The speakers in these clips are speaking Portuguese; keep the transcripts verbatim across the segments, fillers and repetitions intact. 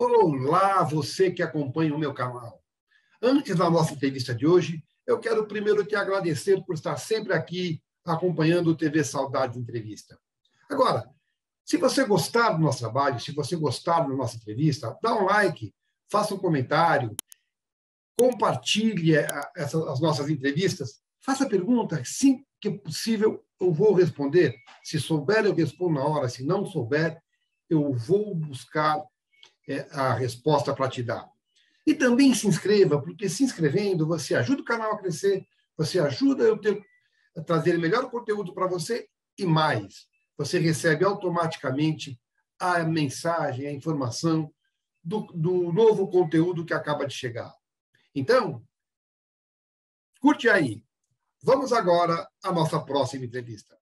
Olá, você que acompanha o meu canal. Antes da nossa entrevista de hoje, eu quero primeiro te agradecer por estar sempre aqui acompanhando o T V Saudades Entrevista. Agora, se você gostar do nosso trabalho, se você gostar da nossa entrevista, dá um like, faça um comentário, compartilhe essas, as nossas entrevistas, faça pergunta, assim que possível eu vou responder. Se souber, eu respondo na hora, se não souber, eu vou buscar é, a resposta para te dar. E também se inscreva, porque se inscrevendo, você ajuda o canal a crescer, você ajuda eu ter, a trazer melhor conteúdo para você e mais. Você recebe automaticamente a mensagem, a informação do, do novo conteúdo que acaba de chegar. Então, curte aí. Vamos agora à nossa próxima entrevista.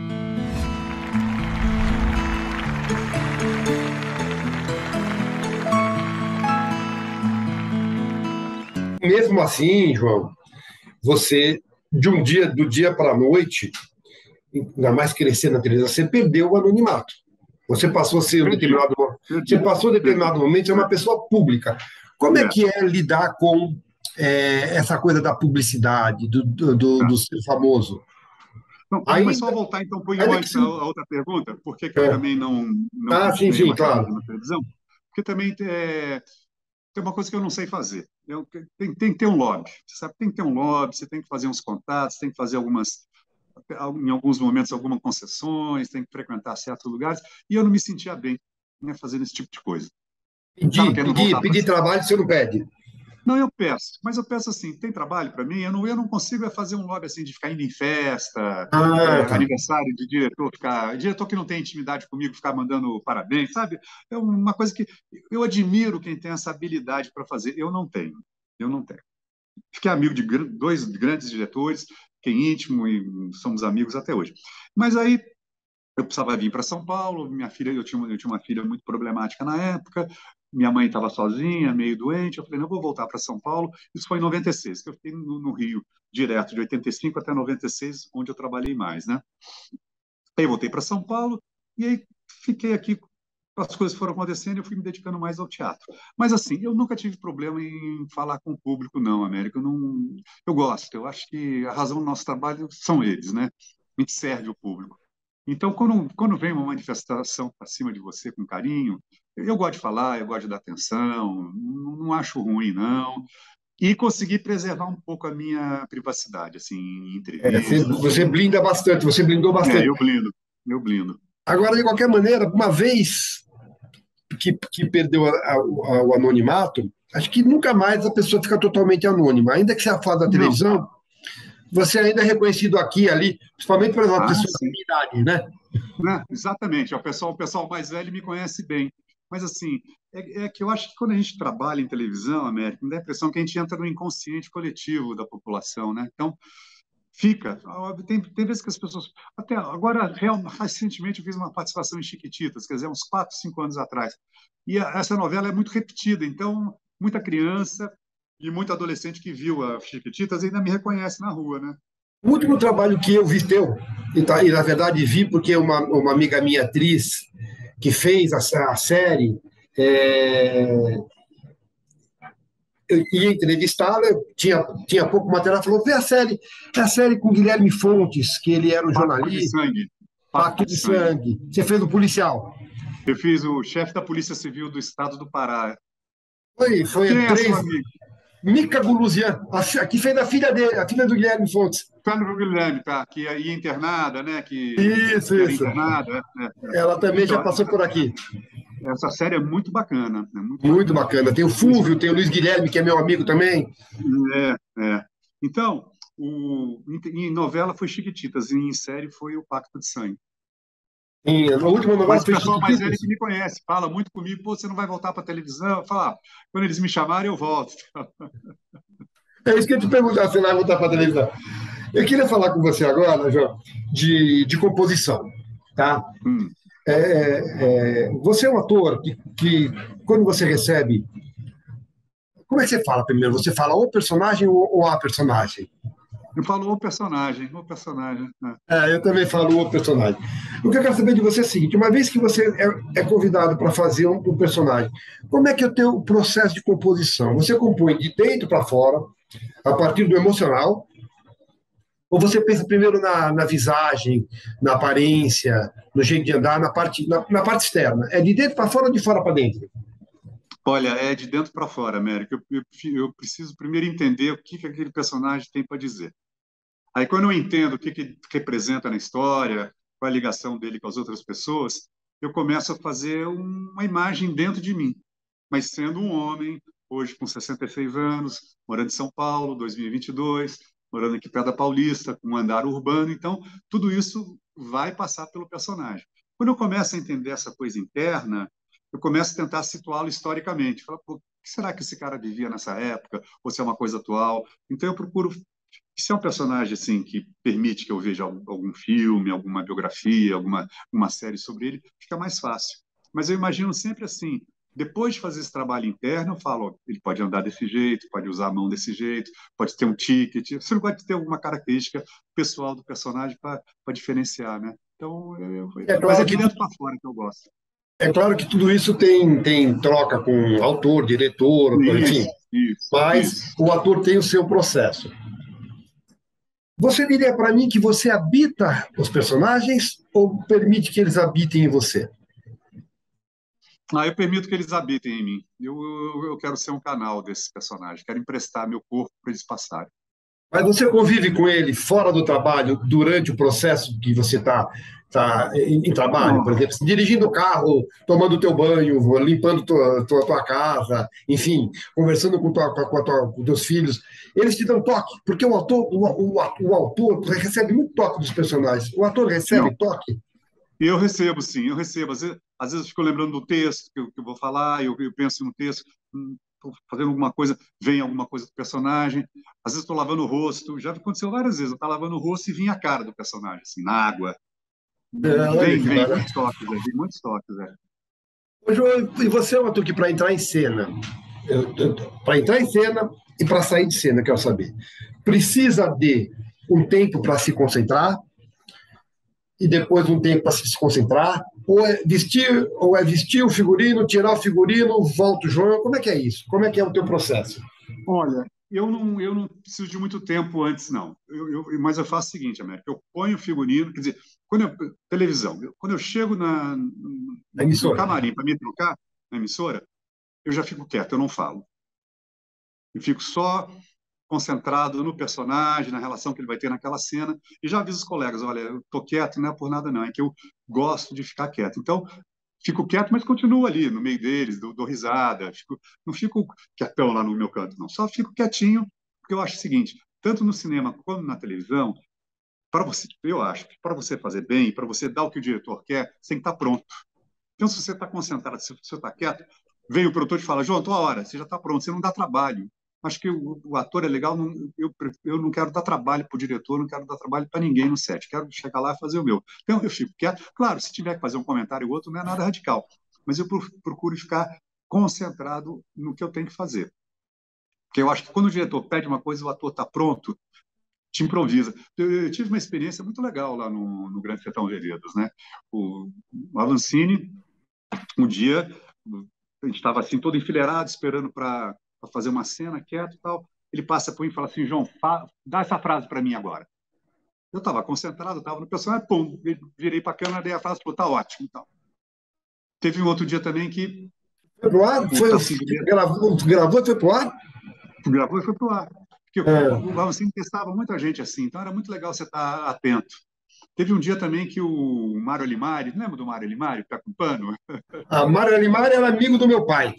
Mesmo assim, João, você, de um dia, do dia para a noite, ainda mais crescer na televisão, você perdeu o anonimato. Você passou a ser um determinado, você passou a determinado momento a ser uma pessoa pública. Como é que é lidar com é, essa coisa da publicidade, do, do, do, do ser famoso? Não, ainda, mas só voltar então para a outra pergunta, por que, que eu é. também não, não ah, sim, sim, claro. na televisão? Porque também é, tem uma coisa que eu não sei fazer. Eu, tem, tem que ter um lobby, sabe? Tem que ter um lobby, você tem que fazer uns contatos, tem que fazer algumas, em alguns momentos, algumas concessões, tem que frequentar certos lugares, e eu não me sentia bem, né, fazendo esse tipo de coisa. Pedir, pedir, pedir trabalho você não pede. Não, eu peço, mas eu peço assim, tem trabalho para mim? Eu não, eu não consigo fazer um lobby assim de ficar indo em festa, ah, é, tá. aniversário de diretor, ficar, diretor que não tem intimidade comigo, ficar mandando parabéns, sabe? É uma coisa que eu admiro quem tem essa habilidade para fazer. Eu não tenho, eu não tenho. Fiquei amigo de dois grandes diretores, fiquei íntimo e somos amigos até hoje. Mas aí eu precisava vir para São Paulo, minha filha, eu tinha, eu tinha uma filha muito problemática na época, minha mãe estava sozinha, meio doente, eu falei, não, vou voltar para São Paulo. Isso foi em noventa e seis, que eu fiquei no, no Rio direto, de oitenta e cinco até noventa e seis, onde eu trabalhei mais, né? Aí eu voltei para São Paulo, e aí fiquei aqui, as coisas foram acontecendo, e eu fui me dedicando mais ao teatro. Mas assim, eu nunca tive problema em falar com o público, não, América, eu não... Eu gosto, eu acho que a razão do nosso trabalho são eles, né? A gente serve o público. Então, quando, quando vem uma manifestação para cima de você com carinho, eu gosto de falar, eu gosto de dar atenção, não, não acho ruim, não. E conseguir preservar um pouco a minha privacidade, assim, em entrevistas. É, você, você blinda bastante, você blindou bastante. É, eu blindo, eu blindo. Agora, de qualquer maneira, uma vez que, que perdeu a, a, o anonimato, acho que nunca mais a pessoa fica totalmente anônima. Ainda que seja fora da televisão, não. Você ainda é reconhecido aqui e ali, principalmente por uma ah, pessoa sim. da minha idade, né? Né? Exatamente, o pessoal, o pessoal mais velho me conhece bem. Mas, assim, é, é que eu acho que quando a gente trabalha em televisão, América, me dá a impressão que a gente entra no inconsciente coletivo da população, né? Então, fica. Tem, tem vezes que as pessoas... Até agora, real, recentemente, eu fiz uma participação em Chiquititas, quer dizer, uns quatro, cinco anos atrás. E a, essa novela é muito repetida, então, muita criança e muito adolescente que viu a Chiquititas ainda me reconhece na rua, né? O último trabalho que eu vi teu, e, tá, e na verdade vi porque uma, uma amiga minha, atriz, que fez a, a série, é, eu ia entrevistá-la, tinha, tinha pouco material, falou, vê a série, é a série com Guilherme Fontes, que ele era um jornalista. Pacto de Sangue. Pacto de Sangue. Você fez o policial. Eu fiz o chefe da Polícia Civil do Estado do Pará. Foi, foi Quem três... é seu amigo? Mica Guluzian, que fez a filha dele, a filha do Guilherme Fontes. Filha do Guilherme, tá? Que ia internada, né? Que isso, era isso. Internada. É, é. Ela também então, já passou por aqui. Essa série é muito bacana. É muito, muito bacana. bacana. Tem o Fúvio, tem o Luiz Guilherme, que é meu amigo também. É, é. Então, o, em novela foi Chiquititas, e em série foi o Pacto de Sangue. Sim, a última novela Mas o foi pessoal mais velho que me conhece, fala muito comigo, pô, você não vai voltar para a televisão? Fala, ah, quando eles me chamarem, eu volto. É isso que eu te perguntar, se vai voltar para a televisão. Eu queria falar com você agora, João, de, de composição, tá? Hum. É, é, você é um ator que, que, quando você recebe... Como é que você fala primeiro? Você fala o personagem ou, ou a personagem? Eu falo o personagem, o personagem. Né? É, eu também falo o personagem. O que eu quero saber de você é o seguinte: uma vez que você é, é convidado para fazer um, um personagem, como é que é o teu processo de composição? Você compõe de dentro para fora, a partir do emocional, ou você pensa primeiro na, na visagem, na aparência, no jeito de andar, na parte, na, na parte externa? É de dentro para fora ou de fora para dentro? Olha, é de dentro para fora, América. Eu, eu, eu preciso primeiro entender o que, que aquele personagem tem para dizer. Aí, quando eu entendo o que, que representa na história, qual a ligação dele com as outras pessoas, eu começo a fazer uma imagem dentro de mim. Mas sendo um homem, hoje com sessenta e seis anos, morando em São Paulo, dois mil e vinte e dois, morando aqui perto da Paulista, com um andar urbano. Então, tudo isso vai passar pelo personagem. Quando eu começo a entender essa coisa interna, eu começo a tentar situá-lo historicamente. Falar, pô, o que será que esse cara vivia nessa época? Ou se é uma coisa atual? Então, eu procuro. Se é um personagem assim que permite que eu veja algum filme, alguma biografia, alguma uma série sobre ele, fica mais fácil. Mas eu imagino sempre assim, depois de fazer esse trabalho interno, eu falo, ó, ele pode andar desse jeito, pode usar a mão desse jeito, pode ter um ticket, você não pode ter alguma característica pessoal do personagem para diferenciar, né? Então, eu, eu, É mas é claro de que, dentro para fora que eu gosto. é claro que tudo isso tem, tem troca com autor, diretor, enfim, Isso, isso, mas isso. o ator tem o seu processo. Você diria para mim que você habita os personagens ou permite que eles habitem em você? Ah, eu permito que eles habitem em mim. Eu, eu, eu quero ser um canal desses personagens, quero emprestar meu corpo para eles passarem. Mas você convive com ele fora do trabalho, durante o processo que você está tá em, em trabalho, por Não, exemplo, dirigindo o carro, tomando teu banho, limpando tua, tua, tua casa, enfim, conversando com, tua, com, a tua, com teus filhos, eles te dão toque, porque o autor, o, o, o autor recebe muito toque dos personagens. O ator não. recebe toque? E eu recebo, sim, eu recebo. Às vezes, às vezes eu fico lembrando do texto que eu, que eu vou falar, eu, eu penso no texto, estou fazendo alguma coisa, vem alguma coisa do personagem. Às vezes estou lavando o rosto, já aconteceu várias vezes, eu estou lavando o rosto e vinha a cara do personagem, assim, na água. É, olha Vem, que vem, maravilha. muitos toques, é, vem muitos toques. É. Ô, João, e você é um ator que para entrar em cena, para entrar em cena e para sair de cena, quero saber, precisa de um tempo para se concentrar e depois um tempo para se concentrar, ou é vestir, ou é vestir o figurino, tirar o figurino, volta o João, como é que é isso? Como é que é o teu processo? Olha, eu não, eu não preciso de muito tempo antes, não. Eu, eu, mas eu faço o seguinte, América, eu ponho o figurino, quer dizer, quando eu, televisão, eu, quando eu chego na, A no, no emissora. camarim para me trocar, na emissora, eu já fico quieto, eu não falo. Eu fico só concentrado no personagem, na relação que ele vai ter naquela cena, e já aviso os colegas, olha, eu tô quieto, não é por nada não, é que eu gosto de ficar quieto. Então, fico quieto, mas continuo ali, no meio deles, dou, dou risada, fico, não fico quietão lá no meu canto, não, só fico quietinho, porque eu acho o seguinte, tanto no cinema como na televisão, para você, eu acho que para você fazer bem, para você dar o que o diretor quer, você tem que estar pronto. Então, se você está concentrado, se você está quieto, vem o produtor e fala, João, tua hora, você já está pronto, você não dá trabalho. Acho que o, o ator é legal, não, eu, eu não quero dar trabalho para o diretor, não quero dar trabalho para ninguém no set, quero chegar lá e fazer o meu. Então, eu fico quieto. Claro, se tiver que fazer um comentário ou outro, não é nada radical, mas eu procuro ficar concentrado no que eu tenho que fazer. Porque eu acho que quando o diretor pede uma coisa, o ator está pronto, te improvisa. Eu, eu, tive uma experiência muito legal lá no, no Grande Sertão Veredas, né? O, o Avancini, um dia, a gente estava assim, todo enfileirado, esperando para fazer uma cena, quieto e tal. Ele passa por mim e fala assim, João, dá essa frase para mim agora. Eu estava concentrado, estava no personagem, pum, virei para a câmera, dei a frase, falou, tá ótimo. Então. Teve um outro dia também que Foi pro ar? o Foi, Tarcísio gravou, gravou e foi pro ar? gravou e foi pro ar. Porque o É. Avancini testava muita gente assim, então era muito legal você estar atento. Teve um dia também que o Mário Limari, lembra do Mário Limari, que tá com pano? A Mário Alimar era amigo do meu pai.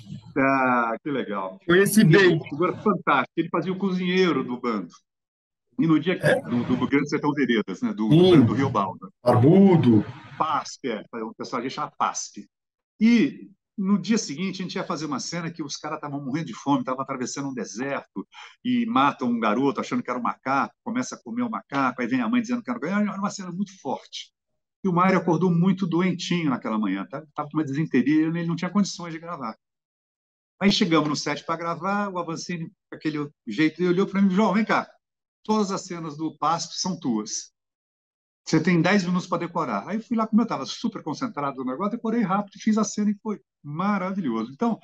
Ah, que legal. Conheci Ele, bem. figura fantástica. Ele fazia o cozinheiro do bando. E no dia que, do, do Grande Sertão Veredas, né, do, do bando Sim, do Rio Balda. barbudo. PASP, é, o pessoal chama PASP. E no dia seguinte a gente ia fazer uma cena que os caras estavam morrendo de fome, estavam atravessando um deserto e matam um garoto achando que era um macaco, começa a comer o macaco, aí vem a mãe dizendo que era um garoto. Era uma cena muito forte. E o Mário acordou muito doentinho naquela manhã, estava com uma desinteria, ele não tinha condições de gravar. Aí chegamos no set para gravar, o Avancini, com aquele jeito, ele olhou para mim, João, vem cá. todas as cenas do Páscoa são tuas. Você tem dez minutos para decorar. Aí fui lá, como eu estava super concentrado no negócio, decorei rápido, fiz a cena e foi maravilhoso. Então,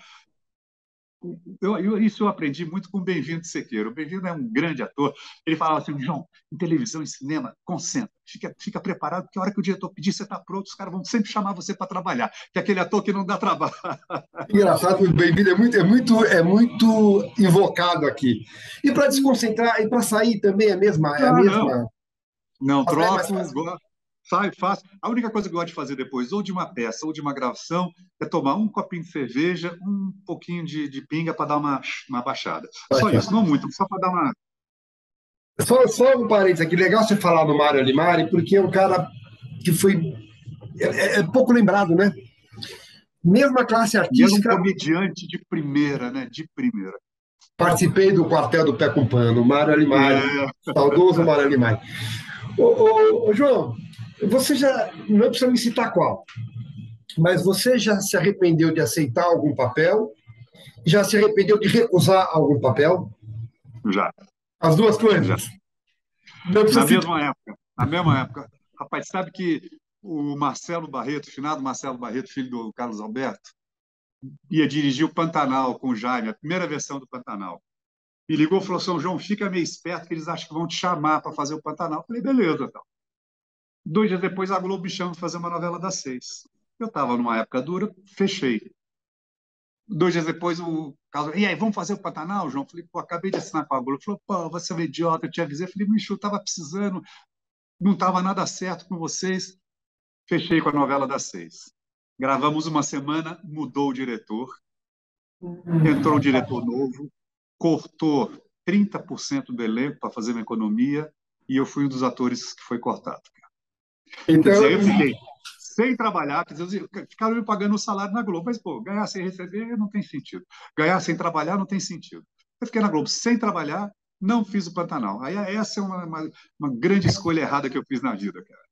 eu, eu, isso eu aprendi muito com o Bem-vindo de Sequeiro. O Bem-vindo é um grande ator. Ele falava assim, João, em televisão e cinema, concentra, fica, fica preparado, porque a hora que o diretor pedir, você está pronto, os caras vão sempre chamar você para trabalhar, que é aquele ator que não dá trabalho. Engraçado, o Bem-vindo é muito, é, muito, é muito invocado aqui. E para desconcentrar, e para sair também é a mesma... É a Ah, não. mesma... Não É mais troco, fácil. gosto, sai, faço. A única coisa que eu gosto de fazer depois, ou de uma peça, ou de uma gravação, é tomar um copinho de cerveja, um pouquinho de, de pinga para dar uma, uma baixada. Só isso, não muito, só para dar uma. Só, só um parênteses aqui, legal você falar do Mário Alimari, porque é um cara que foi é, é- é pouco lembrado, né? Mesma classe E era um artística, comediante de primeira, né? De primeira. participei do quartel do Pé com Pano, Mário Alimari, É, saudoso Mário Alimari. Ô, ô, ô, João, você já, não precisa me citar qual, mas você já se arrependeu de aceitar algum papel? Já se arrependeu de recusar algum papel? já, As duas já. coisas? Não precisa Na citar. mesma época, na mesma época. Rapaz, sabe que o Marcelo Barreto, o finado Marcelo Barreto, filho do Carlos Alberto, ia dirigir o Pantanal com o Jaime, a primeira versão do Pantanal. E ligou e falou: São João, fica meio esperto que eles acham que vão te chamar para fazer o Pantanal. Eu falei: beleza, então. Dois dias depois, a Globo me chama para fazer uma novela das seis. Eu estava numa época dura, fechei. Dois dias depois, o Carlos, e aí, vamos fazer o Pantanal, João? Eu falei: pô, acabei de assinar com a Globo. Ele falou: pô, você é um idiota, eu te avisei. Eu falei: Micho, eu estava precisando, não estava nada certo com vocês. Fechei com a novela das seis. Gravamos uma semana, mudou o diretor, entrou um diretor novo, cortou trinta por cento do elenco para fazer uma economia e eu fui um dos atores que foi cortado. Quer Então, dizer, eu fiquei sem trabalhar, quer dizer, ficaram me pagando o salário na Globo, mas, pô, ganhar sem receber não tem sentido. Ganhar sem trabalhar não tem sentido. Eu fiquei na Globo sem trabalhar, não fiz o Pantanal. Aí essa é uma, uma, uma grande escolha errada que eu fiz na vida, cara.